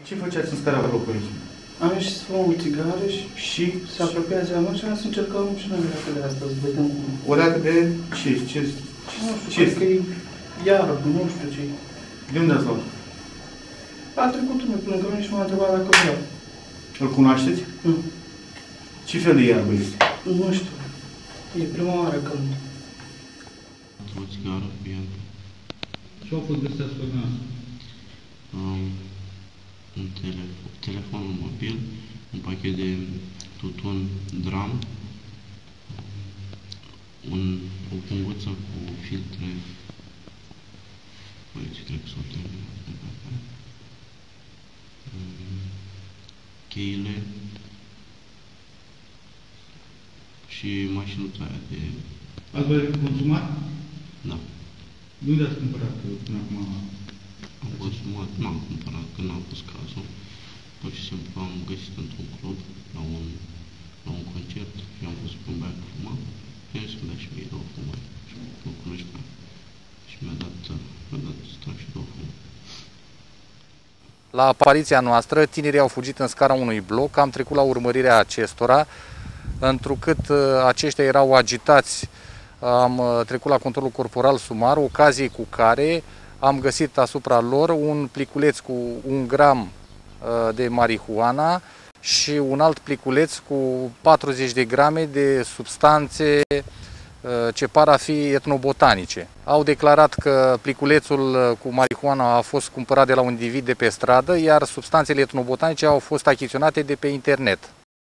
Ce făceați în scara blocului? Am ieșit să fumăm o țigară și se apropiază de și am să încercăm și noi leacă de asta, să vedem cum. O leacă de ce? Nu știu, cred că e iară, nu știu ce. De unde ați luat? A trecut unul până că și m-a întrebat dacă vreau. Îl cunoașteți? Nu. Ce fel de iarbă este? Nu știu. E prima oară când. O țigară cu el. Ce au fost găsiți pe noastră? Un telefon mobil, un pachet de tutun dram, o punguță cu filtre, ce cred că s-au terminat, cheile și mașinuța aia de... Ați voi consumat? Da. De unde ați cumpărat până acum? Am consumat, n-am cumpărat, că n-a fost cazul. Pur și simplu am găsit într-un club, la un concert și am văzut pe un băiat fuma. Și am zis că da și mie două fumări. Și mă cunoșteam. Și mi-a dat strach și două fumări. La apariția noastră, tinerii au fugit în scara unui bloc, am trecut la urmărirea acestora, întrucât aceștia erau agitați, am trecut la controlul corporal sumar, ocazie cu care am găsit asupra lor un pliculeț cu 1 gram de marihuana și un alt pliculeț cu 40 de grame de substanțe ce par a fi etnobotanice. Au declarat că pliculețul cu marihuana a fost cumpărat de la un individ de pe stradă, iar substanțele etnobotanice au fost achiziționate de pe internet.